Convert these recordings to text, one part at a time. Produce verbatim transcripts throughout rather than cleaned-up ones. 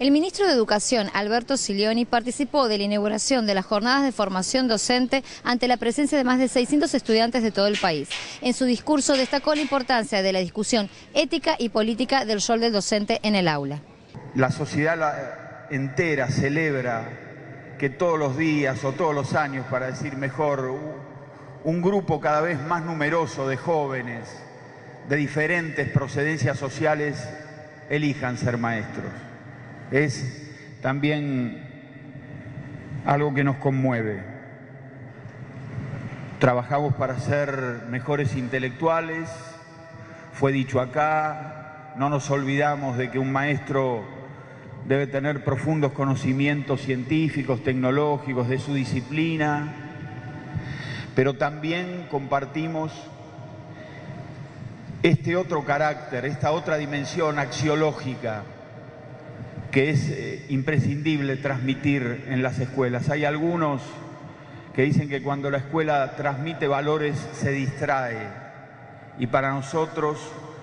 El ministro de Educación, Alberto Silioni, participó de la inauguración de las jornadas de formación docente ante la presencia de más de seiscientos estudiantes de todo el país. En su discurso destacó la importancia de la discusión ética y política del rol del docente en el aula. La sociedad entera celebra que todos los días o todos los años, para decir mejor, un grupo cada vez más numeroso de jóvenes de diferentes procedencias sociales elijan ser maestros. Es también algo que nos conmueve. Trabajamos para ser mejores intelectuales, fue dicho acá, no nos olvidamos de que un maestro debe tener profundos conocimientos científicos, tecnológicos, de su disciplina, pero también compartimos este otro carácter, esta otra dimensión axiológica que es eh, imprescindible transmitir en las escuelas. Hay algunos que dicen que cuando la escuela transmite valores se distrae, y para nosotros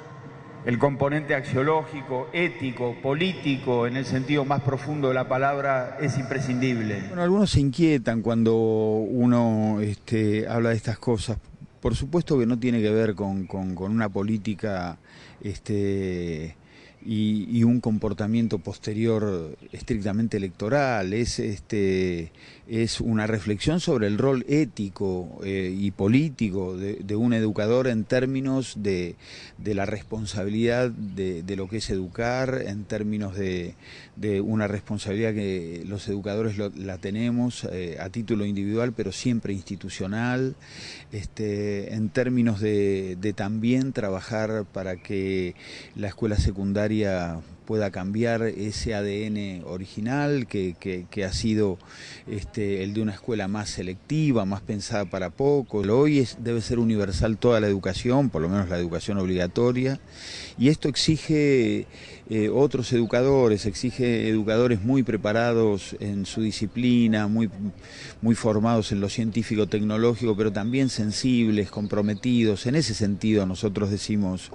el componente axiológico, ético, político, en el sentido más profundo de la palabra, es imprescindible. Bueno, algunos se inquietan cuando uno este, habla de estas cosas. Por supuesto que no tiene que ver con, con, con una política este, y, y un comportamiento posterior estrictamente electoral. Es, este, es una reflexión sobre el rol ético eh, y político de, de un educador en términos de, de la responsabilidad de, de lo que es educar, en términos de, de una responsabilidad que los educadores lo, la tenemos eh, a título individual, pero siempre institucional, este, en términos de, de también trabajar para que la escuela secundaria pueda cambiar ese A D N original que, que, que ha sido este, el de una escuela más selectiva, más pensada para poco. Hoy es, debe ser universal toda la educación, por lo menos la educación obligatoria, y esto exige eh, otros educadores, exige educadores muy preparados en su disciplina, muy, muy formados en lo científico-tecnológico, pero también sensibles, comprometidos. En ese sentido nosotros decimos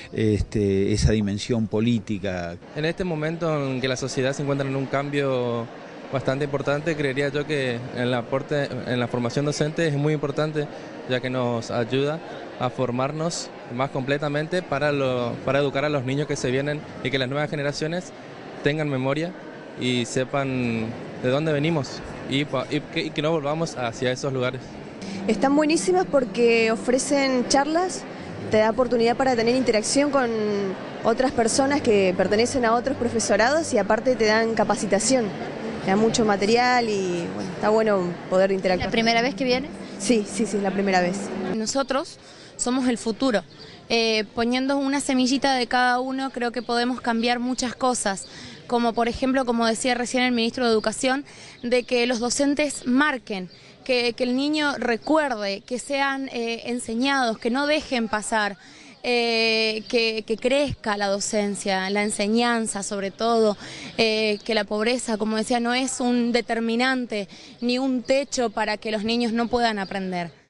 este, esa dimensión política. En este momento en que la sociedad se encuentra en un cambio bastante importante, creería yo que el aporte en la formación docente es muy importante, ya que nos ayuda a formarnos más completamente para, lo, para educar a los niños que se vienen y que las nuevas generaciones tengan memoria y sepan de dónde venimos y, y, que, y que no volvamos hacia esos lugares. Están buenísimas porque ofrecen charlas, te da oportunidad para tener interacción con otras personas que pertenecen a otros profesorados y aparte te dan capacitación, te dan mucho material y bueno, está bueno poder interactuar. ¿La primera vez que viene? Sí, sí, sí, es la primera vez. Nosotros somos el futuro. Eh, poniendo una semillita de cada uno creo que podemos cambiar muchas cosas, como por ejemplo, como decía recién el ministro de Educación, de que los docentes marquen, que, que el niño recuerde, que sean eh, enseñados, que no dejen pasar. Eh, que, que crezca la docencia, la enseñanza sobre todo, eh, que la pobreza, como decía, no es un determinante ni un techo para que los niños no puedan aprender.